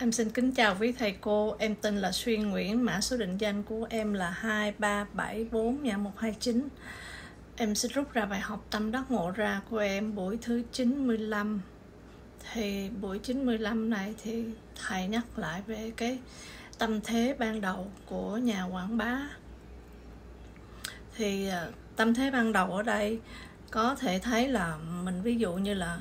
Em xin kính chào quý thầy cô, em tên là Xuyên Nguyễn, mã số định danh của em là 2374-129. Em sẽ rút ra bài học tâm đắc ngộ ra của em buổi thứ 95. Thì buổi 95 này thì thầy nhắc lại về cái tâm thế ban đầu của nhà quảng bá. Thì tâm thế ban đầu ở đây có thể thấy là mình ví dụ như là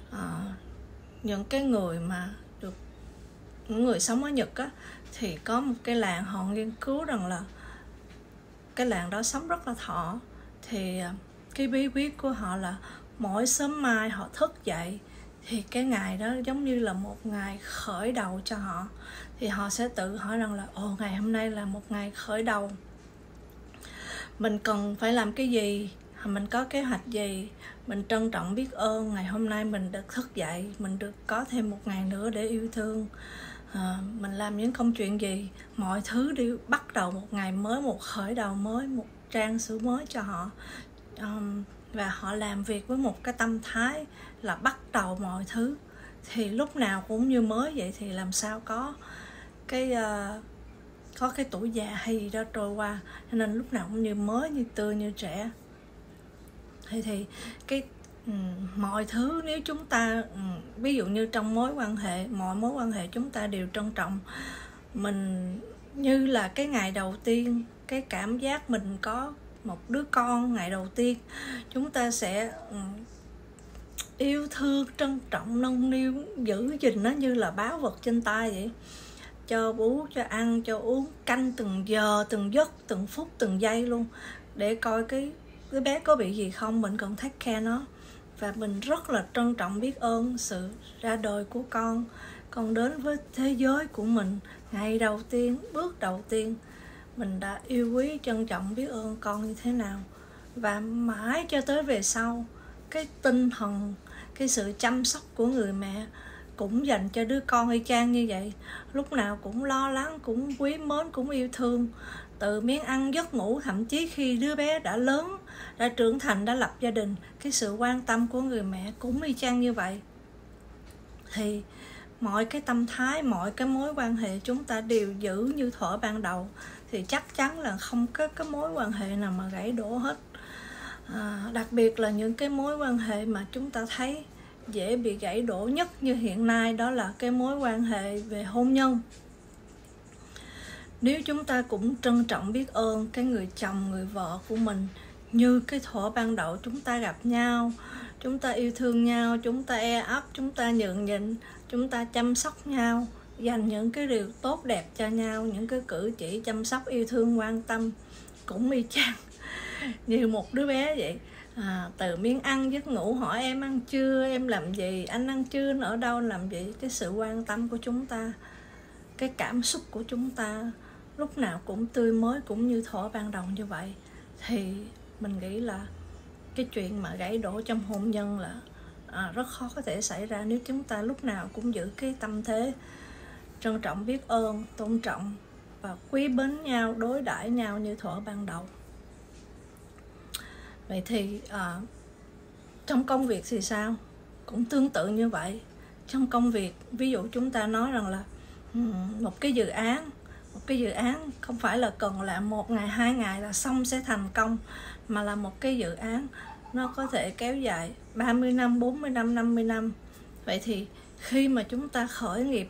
những cái người mà những người sống ở Nhật á, thì có một cái làng họ nghiên cứu rằng là cái làng đó sống rất là thọ. Thì cái bí quyết của họ là mỗi sớm mai họ thức dậy thì cái ngày đó giống như là một ngày khởi đầu cho họ. Thì họ sẽ tự hỏi rằng là ngày hôm nay là một ngày khởi đầu, mình cần phải làm cái gì, mình có kế hoạch gì, mình trân trọng biết ơn ngày hôm nay mình được thức dậy, mình được có thêm một ngày nữa để yêu thương. Mình làm những công chuyện gì, mọi thứ đều bắt đầu một ngày mới, một khởi đầu mới, một trang sử mới cho họ. Và họ làm việc với một cái tâm thái là bắt đầu mọi thứ, thì lúc nào cũng như mới vậy, thì làm sao có cái tuổi già hay gì đó trôi qua. Cho nên lúc nào cũng như mới, như tươi, như trẻ. Thì cái mọi thứ nếu chúng ta ví dụ như trong mối quan hệ, mọi mối quan hệ chúng ta đều trân trọng mình như là cái ngày đầu tiên, cái cảm giác mình có một đứa con ngày đầu tiên, chúng ta sẽ yêu thương, trân trọng, nâng niu, giữ gìn nó như là báu vật trên tay vậy. Cho bú, cho ăn, cho uống, canh từng giờ, từng giấc, từng phút, từng giây luôn, để coi cái bé có bị gì không, mình cần take care nó. Và mình rất là trân trọng biết ơn sự ra đời của con đến với thế giới của mình. Ngày đầu tiên, bước đầu tiên, mình đã yêu quý, trân trọng, biết ơn con như thế nào. Và mãi cho tới về sau, cái tinh thần, cái sự chăm sóc của người mẹ cũng dành cho đứa con y chang như vậy. Lúc nào cũng lo lắng, cũng quý mến, cũng yêu thương. Từ miếng ăn, giấc ngủ, thậm chí khi đứa bé đã lớn, đã trưởng thành, đã lập gia đình, cái sự quan tâm của người mẹ cũng y chang như vậy. Thì mọi cái tâm thái, mọi cái mối quan hệ chúng ta đều giữ như thuở ban đầu, thì chắc chắn là không có cái mối quan hệ nào mà gãy đổ hết. Đặc biệt là những cái mối quan hệ mà chúng ta thấy dễ bị gãy đổ nhất như hiện nay, đó là cái mối quan hệ về hôn nhân. Nếu chúng ta cũng trân trọng biết ơn cái người chồng, người vợ của mình như cái thuở ban đầu chúng ta gặp nhau, chúng ta yêu thương nhau, chúng ta e ấp, chúng ta nhường nhịn, chúng ta chăm sóc nhau, dành những cái điều tốt đẹp cho nhau, những cái cử chỉ chăm sóc, yêu thương, quan tâm cũng y chang như một đứa bé vậy. Từ miếng ăn, giấc ngủ, hỏi em ăn chưa, em làm gì, anh ăn chưa, anh ở đâu, làm gì. Cái sự quan tâm của chúng ta, cái cảm xúc của chúng ta lúc nào cũng tươi mới, cũng như thuở ban đầu như vậy. Thì mình nghĩ là cái chuyện mà gãy đổ trong hôn nhân là rất khó có thể xảy ra nếu chúng ta lúc nào cũng giữ cái tâm thế trân trọng, biết ơn, tôn trọng và quý mến nhau, đối đãi nhau như thuở ban đầu. Vậy thì trong công việc thì sao? Cũng tương tự như vậy. Trong công việc, ví dụ chúng ta nói rằng là một cái dự án không phải là cần làm 1 ngày, 2 ngày là xong sẽ thành công, mà là một cái dự án nó có thể kéo dài 30 năm, 40 năm, 50 năm. Vậy thì khi mà chúng ta khởi nghiệp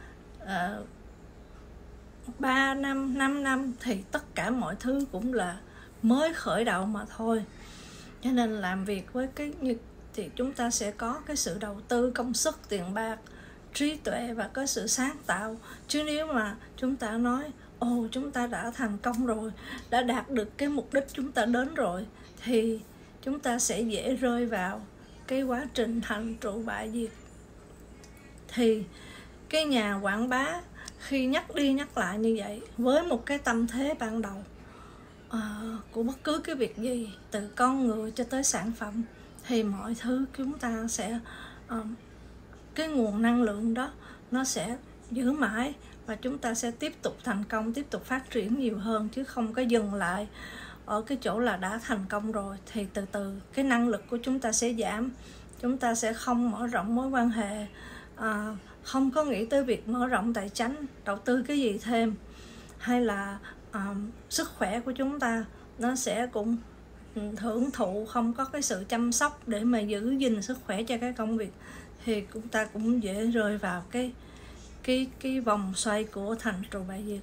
3 năm, 5 năm thì tất cả mọi thứ cũng là mới khởi đầu mà thôi. Cho nên làm việc với thì chúng ta sẽ có cái sự đầu tư công sức, tiền bạc, trí tuệ và có sự sáng tạo. Chứ nếu mà chúng ta nói chúng ta đã thành công rồi, đã đạt được cái mục đích chúng ta đến rồi, thì chúng ta sẽ dễ rơi vào cái quá trình thành trụ bại diệt. Thì cái nhà quảng bá khi nhắc đi nhắc lại như vậy, với một cái tâm thế ban đầu của bất cứ cái việc gì, từ con người cho tới sản phẩm, thì mọi thứ chúng ta sẽ cái nguồn năng lượng đó nó sẽ giữ mãi, và chúng ta sẽ tiếp tục thành công, tiếp tục phát triển nhiều hơn, chứ không có dừng lại ở cái chỗ là đã thành công rồi. Thì từ từ cái năng lực của chúng ta sẽ giảm, chúng ta sẽ không mở rộng mối quan hệ, không có nghĩ tới việc mở rộng tài chánh, đầu tư cái gì thêm, hay là sức khỏe của chúng ta nó sẽ cũng hưởng thụ, không có cái sự chăm sóc để mà giữ gìn sức khỏe cho cái công việc, thì chúng ta cũng dễ rơi vào cái vòng xoay của thành trụ bại diệt.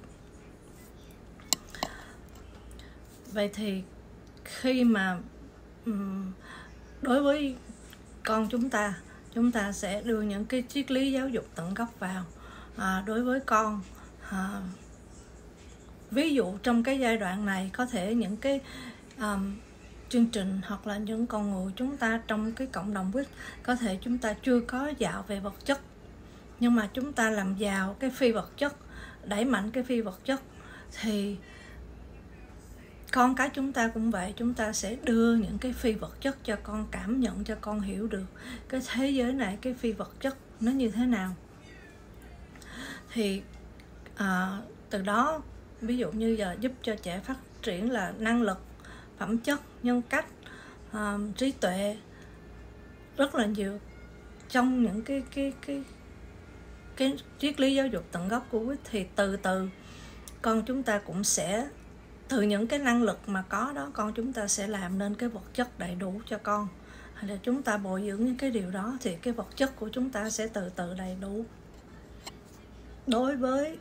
Vậy thì khi mà đối với con chúng ta sẽ đưa những cái triết lý giáo dục tận gốc vào. Đối với con, ví dụ trong cái giai đoạn này có thể những cái chương trình hoặc là những con người chúng ta trong cái cộng đồng quýt, có thể chúng ta chưa có giàu về vật chất, nhưng mà chúng ta làm giàu cái phi vật chất, đẩy mạnh cái phi vật chất, thì con cái chúng ta cũng vậy. Chúng ta sẽ đưa những cái phi vật chất cho con cảm nhận, cho con hiểu được cái thế giới này, cái phi vật chất nó như thế nào. Thì từ đó ví dụ như giờ giúp cho trẻ phát triển là năng lực, phẩm chất, nhân cách, trí tuệ, rất là nhiều trong những cái triết lý giáo dục tận gốc của quýt. Thì từ từ con chúng ta cũng sẽ từ những cái năng lực mà có đó, con chúng ta sẽ làm nên cái vật chất đầy đủ cho con, hay là chúng ta bồi dưỡng những cái điều đó thì cái vật chất của chúng ta sẽ từ từ đầy đủ. Đối với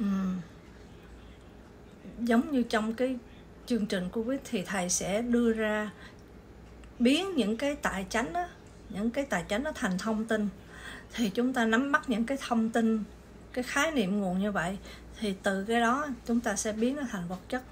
giống như trong cái chương trình của quýt thì thầy sẽ đưa ra biến những cái tài chánh đó, thành thông tin. Thì chúng ta nắm bắt những cái thông tin, cái khái niệm nguồn như vậy, thì từ cái đó chúng ta sẽ biến nó thành vật chất.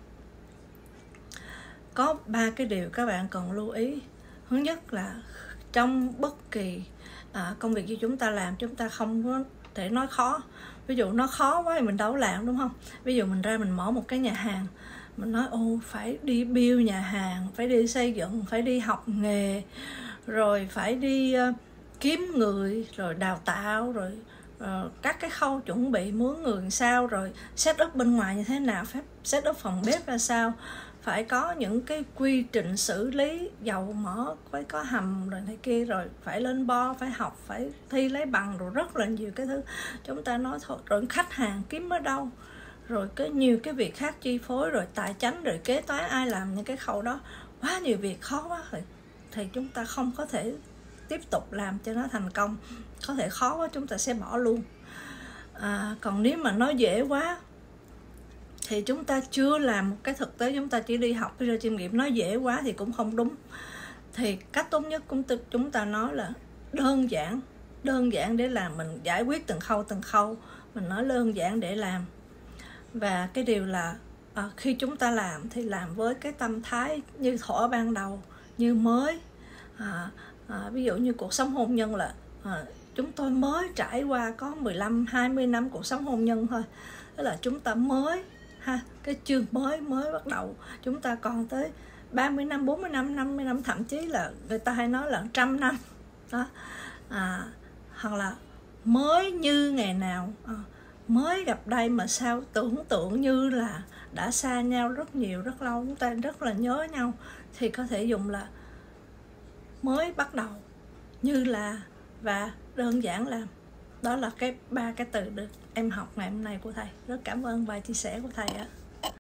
Có 3 cái điều các bạn cần lưu ý. Thứ nhất là trong bất kỳ công việc gì chúng ta làm, chúng ta không có thể nói khó. Ví dụ nó khó quá thì mình đâu làm, đúng không? Ví dụ mình ra mình mở một cái nhà hàng, mình nói phải đi build nhà hàng, phải đi xây dựng, phải đi học nghề, rồi phải đi kiếm người, rồi đào tạo, rồi các cái khâu chuẩn bị mướn người làm sao, rồi set up bên ngoài như thế nào, phép set up phòng bếp ra sao, phải có những cái quy trình xử lý dầu mỡ, phải có hầm rồi này kia, rồi phải lên bo, phải học, phải thi lấy bằng, rồi rất là nhiều cái thứ chúng ta nói thôi. Rồi khách hàng kiếm ở đâu, rồi nhiều cái việc khác chi phối, rồi tài chánh, rồi kế toán, ai làm những cái khâu đó, quá nhiều việc, khó quá rồi, thì chúng ta không có thể tiếp tục làm cho nó thành công. Có thể khó quá chúng ta sẽ bỏ luôn. Còn nếu mà nó dễ quá thì chúng ta chưa làm một cái thực tế, chúng ta chỉ đi học đi ra chiêm nghiệm, nó dễ quá thì cũng không đúng. Thì cách tốt nhất chúng ta nói là đơn giản để làm, mình giải quyết từng khâu, mình nói đơn giản để làm. Và cái điều là khi chúng ta làm thì làm với cái tâm thái như thuở ban đầu, như mới. Ví dụ như cuộc sống hôn nhân là chúng tôi mới trải qua có 15-20 năm cuộc sống hôn nhân thôi. Tức là chúng ta mới cái chương mới bắt đầu. Chúng ta còn tới 30 năm, 40 năm, 50 năm, thậm chí là người ta hay nói là 100 năm đó. Hoặc là mới như ngày nào, mới gặp đây mà sao tưởng tượng như là đã xa nhau rất nhiều, rất lâu, chúng ta rất là nhớ nhau. Thì có thể dùng là mới bắt đầu, như là, và đơn giản làm. Đó là 3 cái từ được em học ngày hôm nay của thầy. Rất cảm ơn bài chia sẻ của thầy ạ.